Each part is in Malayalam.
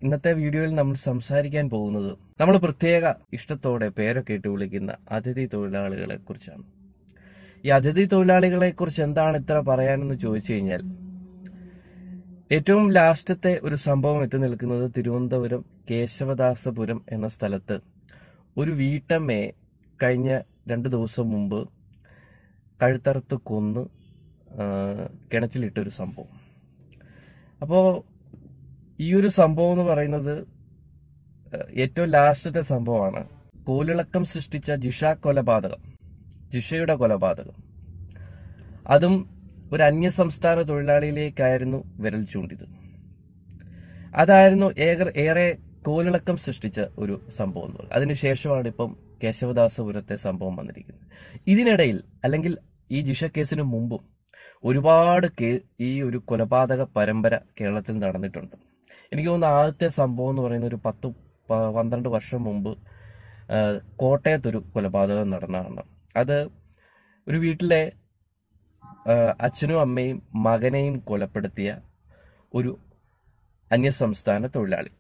ഇന്നത്തെ വീഡിയോയിൽ നമ്മൾ സംസാരിക്കാൻ പോകുന്നത് നമ്മൾ പ്രത്യേക ഇഷ്ടത്തോടെ പേരൊക്കെ ഇട്ട് വിളിക്കുന്ന അതിഥി തൊഴിലാളികളെ കുറിച്ചാണ്. ഈ അതിഥി തൊഴിലാളികളെ കുറിച്ച് എന്താണ് ഇത്ര പറയാനെന്ന് ചോദിച്ചു കഴിഞ്ഞാൽ, ഏറ്റവും ലാസ്റ്റത്തെ ഒരു സംഭവം എത്തി നിൽക്കുന്നത് തിരുവനന്തപുരം കേശവദാസപുരം എന്ന സ്ഥലത്ത് ഒരു വീട്ടമ്മയെ കഴിഞ്ഞ 2 ദിവസം മുമ്പ് കഴുത്തറുത്ത് കൊന്ന് കിണറ്റിലിട്ടൊരു സംഭവം. അപ്പോൾ ഈ ഒരു സംഭവം എന്ന് പറയുന്നത് ഏറ്റവും ലാസ്റ്റത്തെ സംഭവമാണ്. കോലിളക്കം സൃഷ്ടിച്ച ജിഷയുടെ കൊലപാതകം. അതും ഒരു അന്യസംസ്ഥാന തൊഴിലാളിയിലേക്കായിരുന്നു വിരൽ ചൂണ്ടിയത്. അതായിരുന്നു ഏറെ കോലിളക്കം സൃഷ്ടിച്ച ഒരു സംഭവം. അതിനുശേഷമാണ് ഇപ്പം കേശവദാസപുരത്തെ സംഭവം വന്നിരിക്കുന്നത്. ഇതിനിടയിൽ അല്ലെങ്കിൽ ഈ ജിഷ കേസിന് മുമ്പും ഒരുപാട് ഈ ഒരു കൊലപാതക പരമ്പര കേരളത്തിൽ നടന്നിട്ടുണ്ട്. എനിക്ക് തോന്നുന്നു ആദ്യത്തെ സംഭവം എന്ന് പറയുന്ന ഒരു 10-12 വർഷം മുമ്പ് കോട്ടയത്തൊരു കൊലപാതകം നടന്നതാണ്. അത് ഒരു വീട്ടിലെ അച്ഛനും അമ്മയും മകനെയും കൊലപ്പെടുത്തിയ ഒരു അന്യസംസ്ഥാന തൊഴിലാളി.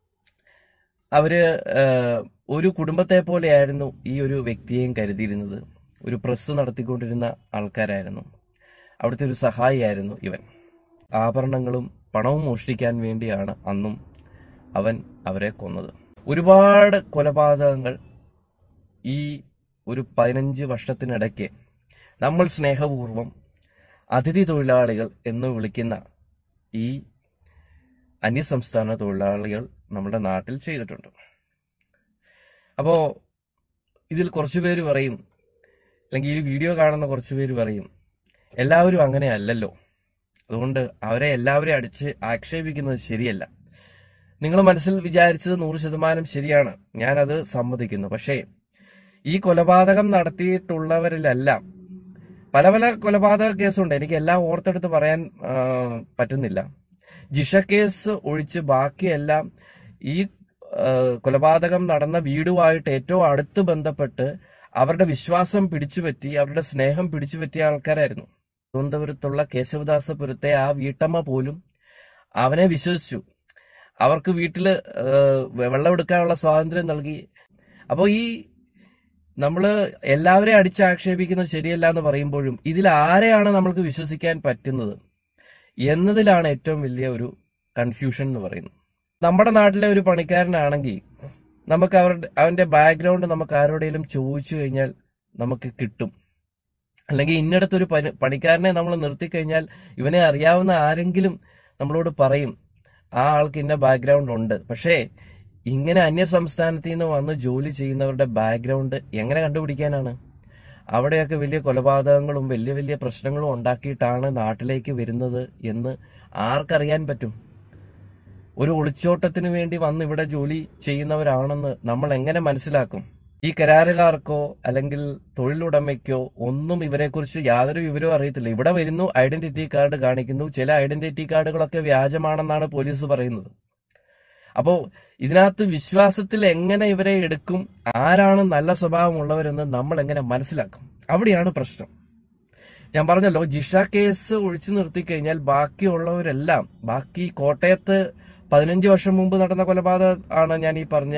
അവര് ഒരു കുടുംബത്തെ പോലെയായിരുന്നു ഈ ഒരു വ്യക്തിയെയും കരുതിയിരുന്നത്. ഒരു പ്രസ് നടത്തിക്കൊണ്ടിരുന്ന ആൾക്കാരായിരുന്നു. അവിടുത്തെ ഒരു സഹായിയായിരുന്നു ഇവൻ. ആഭരണങ്ങളും പണവും മോഷ്ടിക്കാൻ വേണ്ടിയാണ് അന്നും അവരെ കൊന്നത്. ഒരുപാട് കൊലപാതകങ്ങൾ ഈ ഒരു 15 വർഷത്തിനിടയ്ക്ക് നമ്മൾ സ്നേഹപൂർവം അതിഥി തൊഴിലാളികൾ എന്ന് വിളിക്കുന്ന ഈ അന്യസംസ്ഥാന തൊഴിലാളികൾ നമ്മുടെ നാട്ടിൽ ചെയ്തിട്ടുണ്ട്. അപ്പോൾ ഇതിൽ കുറച്ചുപേര് പറയും, അല്ലെങ്കിൽ ഈ വീഡിയോ കാണുന്ന കുറച്ചുപേര് പറയും, എല്ലാവരും അങ്ങനെ അല്ലല്ലോ, അതുകൊണ്ട് അവരെ എല്ലാവരെയും അടിച്ച് ആക്ഷേപിക്കുന്നത് ശരിയല്ല. നിങ്ങൾ മനസ്സിൽ വിചാരിച്ചത് 100% ശരിയാണ്, ഞാനത് സമ്മതിക്കുന്നു. പക്ഷേ ഈ കൊലപാതകം നടത്തിയിട്ടുള്ളവരിലെല്ലാം പല കൊലപാതക കേസുണ്ട്. എനിക്ക് എല്ലാം ഓർത്തെടുത്ത് പറയാൻ പറ്റുന്നില്ല. ജിഷ കേസ് ഒഴിച്ച് ബാക്കിയെല്ലാം ഈ കൊലപാതകം നടന്ന വീടുമായിട്ട് ഏറ്റവും അടുത്ത് ബന്ധപ്പെട്ട് അവരുടെ വിശ്വാസം പിടിച്ചുപറ്റി, അവരുടെ സ്നേഹം പിടിച്ചുപറ്റിയ ആൾക്കാരായിരുന്നു. തിരുവനന്തപുരത്തുള്ള കേശവദാസപുരത്തെ ആ വീട്ടമ്മ പോലും അവനെ വിശ്വസിച്ചു. അവർക്ക് വീട്ടില് വെള്ളം എടുക്കാനുള്ള സ്വാതന്ത്ര്യം നൽകി. അപ്പോൾ ഈ നമ്മള് എല്ലാവരെയും അടിച്ചാക്ഷേപിക്കുന്നത് ശരിയല്ല എന്ന് പറയുമ്പോഴും ഇതിൽ ആരെയാണ് നമ്മൾക്ക് വിശ്വസിക്കാൻ പറ്റുന്നത് എന്നതിലാണ് ഏറ്റവും വലിയ ഒരു കൺഫ്യൂഷൻ എന്ന് പറയുന്നത്. നമ്മുടെ നാട്ടിലെ ഒരു പണിക്കാരനാണെങ്കിൽ നമുക്ക് അവന്റെ ബാക്ക്ഗ്രൗണ്ട് നമുക്ക് ആരോടെങ്കിലും ചോദിച്ചു കഴിഞ്ഞാൽ നമുക്ക് കിട്ടും. അല്ലെങ്കിൽ ഇന്നടത്തൊരു പണിക്കാരനെ നമ്മൾ നിർത്തിക്കഴിഞ്ഞാൽ ഇവനെ അറിയാവുന്ന ആരെങ്കിലും നമ്മളോട് പറയും ആ ആൾക്ക് ഇന്ന ബാക്ക്ഗ്രൗണ്ട് ഉണ്ട്. പക്ഷേ ഇങ്ങനെ അന്യസംസ്ഥാനത്ത് നിന്ന് വന്ന് ജോലി ചെയ്യുന്നവരുടെ ബാക്ക്ഗ്രൗണ്ട് എങ്ങനെ കണ്ടുപിടിക്കാനാണ്? അവിടെയൊക്കെ വലിയ കൊലപാതകങ്ങളും വലിയ വലിയ പ്രശ്നങ്ങളും ഉണ്ടാക്കിയിട്ടാണ് നാട്ടിലേക്ക് വരുന്നത് എന്ന് ആർക്കറിയാൻ പറ്റും? ഒരു ഒളിച്ചോട്ടത്തിന് വേണ്ടി വന്ന് ഇവിടെ ജോലി ചെയ്യുന്നവരാണെന്ന് നമ്മൾ എങ്ങനെ മനസ്സിലാക്കും? ഈ കരാറുകാർക്കോ അല്ലെങ്കിൽ തൊഴിലുടമയ്ക്കോ ഒന്നും ഇവരെക്കുറിച്ച് യാതൊരു വിവരവും അറിയത്തില്ല. ഇവിടെ വരുന്നു, ഐഡന്റിറ്റി കാർഡ് കാണിക്കുന്നു. ചില ഐഡന്റിറ്റി കാർഡുകളൊക്കെ വ്യാജമാണെന്നാണ് പോലീസ് പറയുന്നത്. അപ്പോ ഇതിനകത്ത് വിശ്വാസത്തിൽ എങ്ങനെ ഇവരെ എടുക്കും? ആരാണ് നല്ല സ്വഭാവമുള്ളവരെന്ന് നമ്മൾ എങ്ങനെ മനസ്സിലാക്കും? അവിടെയാണ് പ്രശ്നം. ഞാൻ പറഞ്ഞല്ലോ, ജിഷ കേസ് ഒഴിച്ചു നിർത്തിക്കഴിഞ്ഞാൽ ബാക്കിയുള്ളവരെല്ലാം, ബാക്കി കോട്ടയത്ത് 15 വർഷം മുമ്പ് നടന്ന കൊലപാതകം ആണ് ഞാൻ ഈ പറഞ്ഞ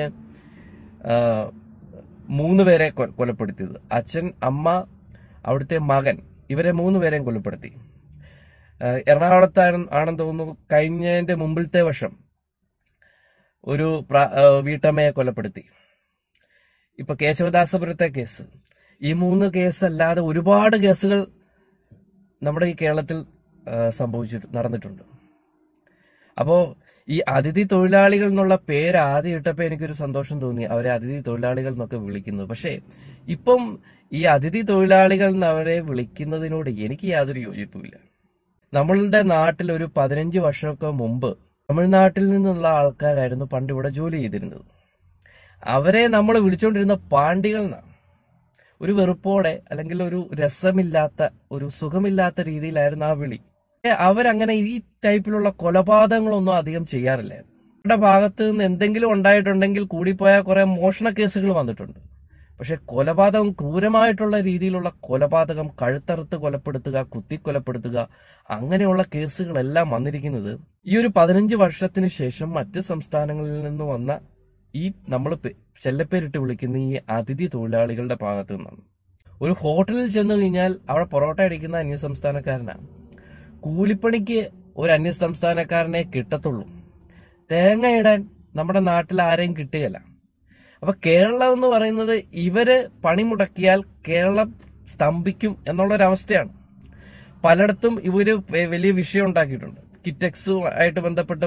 3 പേരെ കൊലപ്പെടുത്തിയത്. അച്ഛൻ, അമ്മ, അവിടുത്തെ മകൻ, ഇവരെ 3 പേരെയും കൊലപ്പെടുത്തി. എറണാകുളത്താണെന്ന് തോന്നുന്നു കഴിഞ്ഞതിന്റെ മുമ്പിലത്തെ വർഷം ഒരു വീട്ടമ്മയെ കൊലപ്പെടുത്തി. ഇപ്പൊ കേശവദാസപുരത്തെ കേസ്, ഈ 3 കേസ് അല്ലാതെ ഒരുപാട് കേസുകൾ നമ്മുടെ ഈ കേരളത്തിൽ നടന്നിട്ടുണ്ട്. അപ്പോ ഈ അതിഥി തൊഴിലാളികൾ എന്നുള്ള പേര് ആദ്യം ഇട്ടപ്പോ എനിക്കൊരു സന്തോഷം തോന്നി, അവരെ അതിഥി തൊഴിലാളികൾ എന്നൊക്കെ വിളിക്കുന്നത്. പക്ഷെ ഇപ്പം ഈ അതിഥി തൊഴിലാളികൾ എന്ന് അവരെ വിളിക്കുന്നതിനോട് എനിക്ക് യാതൊരു യോജിപ്പുമില്ല. നമ്മളുടെ നാട്ടിൽ ഒരു 15 വർഷമൊക്കെ മുമ്പ് തമിഴ്നാട്ടിൽ നിന്നുള്ള ആൾക്കാരായിരുന്നു പണ്ട് ഇവിടെ ജോലി ചെയ്തിരുന്നത്. അവരെ നമ്മൾ വിളിച്ചുകൊണ്ടിരുന്ന പാണ്ടികൾ എന്നാണ്. ഒരു വെറുപ്പോടെ അല്ലെങ്കിൽ ഒരു രസമില്ലാത്ത, ഒരു സുഖമില്ലാത്ത രീതിയിലായിരുന്നു ആ വിളി. അവരങ്ങനെ ഈ ടൈപ്പിലുള്ള കൊലപാതകങ്ങളൊന്നും അധികം ചെയ്യാറില്ലായിരുന്നു. അവരുടെ ഭാഗത്ത് നിന്ന് എന്തെങ്കിലും ഉണ്ടായിട്ടുണ്ടെങ്കിൽ കൂടിപ്പോയാൽ കുറെ മോഷണ കേസുകൾ വന്നിട്ടുണ്ട്. പക്ഷെ കൊലപാതകം, ക്രൂരമായിട്ടുള്ള രീതിയിലുള്ള കൊലപാതകം, കഴുത്തറുത്ത് കൊലപ്പെടുത്തുക, കുത്തിക്കൊലപ്പെടുത്തുക, അങ്ങനെയുള്ള കേസുകളെല്ലാം വന്നിരിക്കുന്നത് ഈ ഒരു 15 വർഷത്തിന് ശേഷം മറ്റ് സംസ്ഥാനങ്ങളിൽ നിന്ന് വന്ന ഈ നമ്മൾ ചെല്ലപ്പേരിട്ട് വിളിക്കുന്ന ഈ അതിഥി തൊഴിലാളികളുടെ ഭാഗത്തു നിന്നാണ്. ഒരു ഹോട്ടലിൽ ചെന്ന് കഴിഞ്ഞാൽ അവിടെ പൊറോട്ട അടിക്കുന്ന അന്യസംസ്ഥാനക്കാരനാണ്. കൂലിപ്പണിക്ക് ഒരു അന്യസംസ്ഥാനക്കാരനെ കിട്ടത്തുള്ളൂ. തേങ്ങയിടാൻ നമ്മുടെ നാട്ടിൽ ആരെയും കിട്ടുകയില്ല. അപ്പൊ കേരളം എന്ന് പറയുന്നത് ഇവര് പണിമുടക്കിയാൽ കേരളം സ്തംഭിക്കും എന്നുള്ളൊരവസ്ഥയാണ്. പലയിടത്തും ഇവര് വലിയ വിഷയം ഉണ്ടാക്കിയിട്ടുണ്ട്. കിറ്റെക്സ് ആയിട്ട് ബന്ധപ്പെട്ട്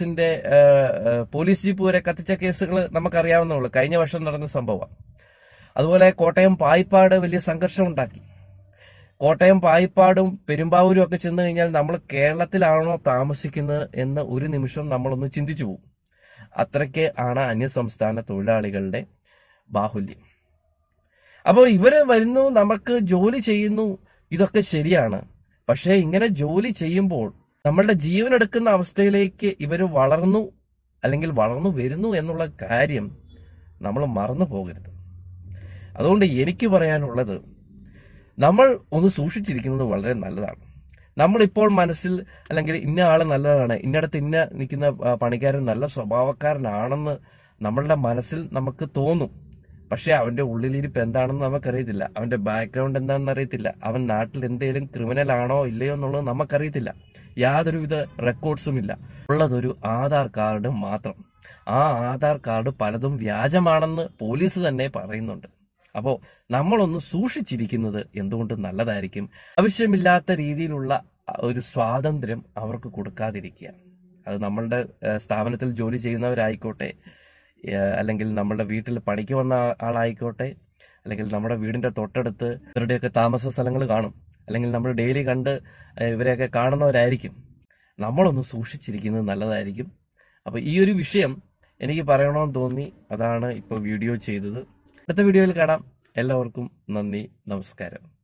പോലീസ് ജീപ്പ് വരെ കത്തിച്ച കേസുകൾ നമുക്കറിയാവുന്നതുള്ളൂ. കഴിഞ്ഞ വർഷം നടന്ന സംഭവം. അതുപോലെ കോട്ടയം പായിപ്പാട് വലിയ സംഘർഷം ഉണ്ടാക്കി. കോട്ടയം പായിപ്പാടും പെരുമ്പാവൂരും ഒക്കെ ചെന്ന് കഴിഞ്ഞാൽ നമ്മൾ കേരളത്തിലാണോ താമസിക്കുന്നത് എന്ന് ഒരു നിമിഷം നമ്മളൊന്ന് ചിന്തിച്ചു പോകും. അത്രയ്ക്ക് ആണ് അന്യസംസ്ഥാന തൊഴിലാളികളുടെ ബാഹുല്യം. അപ്പോൾ ഇവര് വരുന്നു, നമുക്ക് ജോലി ചെയ്യുന്നു, ഇതൊക്കെ ശരിയാണ്. പക്ഷേ ഇങ്ങനെ ജോലി ചെയ്യുമ്പോൾ നമ്മളുടെ ജീവൻ എടുക്കുന്ന അവസ്ഥയിലേക്ക് ഇവര് വളർന്നു വരുന്നു എന്നുള്ള കാര്യം നമ്മൾ മറന്നു പോകരുത്. അതുകൊണ്ട് എനിക്ക് പറയാനുള്ളത്, നമ്മൾ ഒന്ന് സൂക്ഷിച്ചിരിക്കുന്നത് വളരെ നല്ലതാണ്. നമ്മളിപ്പോൾ മനസ്സിൽ അല്ലെങ്കിൽ ഇന്ന ആള് നല്ലതാണ്, ഇന്നടത്ത് നിൽക്കുന്ന പണിക്കാരൻ നല്ല സ്വഭാവക്കാരനാണെന്ന് നമ്മളുടെ മനസ്സിൽ നമുക്ക് തോന്നും. പക്ഷെ അവന്റെ ഉള്ളിലിരിപ്പ് എന്താണെന്ന് നമുക്കറിയത്തില്ല. അവന്റെ ബാക്ക്ഗ്രൗണ്ട് എന്താണെന്ന് അറിയത്തില്ല. അവൻ നാട്ടിൽ എന്തെങ്കിലും ക്രിമിനൽ ആണോ ഇല്ലയോ എന്നുള്ളത് നമുക്കറിയത്തില്ല. യാതൊരുവിധ റെക്കോർഡ്സും ഇല്ല. ഉള്ളതൊരു ആധാർ കാർഡ് മാത്രം. ആ ആധാർ കാർഡ് പലതും വ്യാജമാണെന്ന് പോലീസ് തന്നെ പറയുന്നുണ്ട്. അപ്പോൾ നമ്മളൊന്ന് സൂക്ഷിച്ചിരിക്കുന്നത് എന്തുകൊണ്ട് നല്ലതായിരിക്കും. ആവശ്യമില്ലാത്ത രീതിയിലുള്ള ഒരു സ്വാതന്ത്ര്യം അവർക്ക് കൊടുക്കാതിരിക്കുക. അത് നമ്മളുടെ സ്ഥാപനത്തിൽ ജോലി ചെയ്യുന്നവരായിക്കോട്ടെ, അല്ലെങ്കിൽ നമ്മളുടെ വീട്ടിൽ പണിക്ക് വന്ന ആളായിക്കോട്ടെ, അല്ലെങ്കിൽ നമ്മുടെ വീടിന്റെ തൊട്ടടുത്ത് ഇവരുടെയൊക്കെ താമസ സ്ഥലങ്ങൾ കാണും, അല്ലെങ്കിൽ നമ്മൾ ഡെയിലി കണ്ട് ഇവരെയൊക്കെ കാണുന്നവരായിരിക്കും. നമ്മളൊന്ന് സൂക്ഷിച്ചിരിക്കുന്നത് നല്ലതായിരിക്കും. അപ്പൊ ഈ ഒരു വിഷയം എനിക്ക് പറയണമെന്ന് തോന്നി, അതാണ് ഇപ്പോൾ വീഡിയോ ചെയ്തത്. അടുത്ത വീഡിയോയിൽ കാണാം. എല്ലാവർക്കും നന്ദി, നമസ്കാരം.